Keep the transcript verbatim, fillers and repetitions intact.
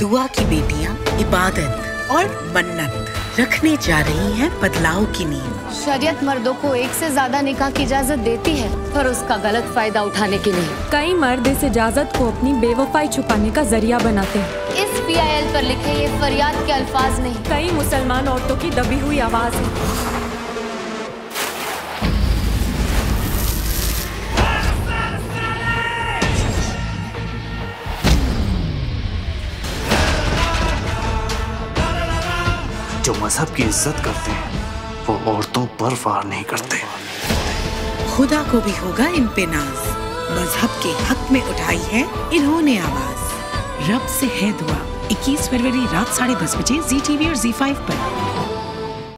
दुआ की बेटियां इबादत और मन्नत रखने जा रही हैं बदलाव की नींव। शरीयत मर्दों को एक से ज्यादा निकाह की इजाजत देती है, पर उसका गलत फायदा उठाने की नहीं। कई मर्द इस इजाजत को अपनी बेवफाई छुपाने का जरिया बनाते हैं। इस पी आई एल पर लिखे ये फरियाद के अल्फाज नहीं, कई मुसलमान औरतों की दबी हुई आवाज है। जो मजहब की इज्जत करते हैं वो औरतों पर वार नहीं करते। खुदा को भी होगा इन पे नाज, मजहब के हक में उठाई है इन्होंने आवाज। रब से है दुआ, इक्कीस फरवरी रात साढ़े दस बजे जी टी वी और जी फाइव पर।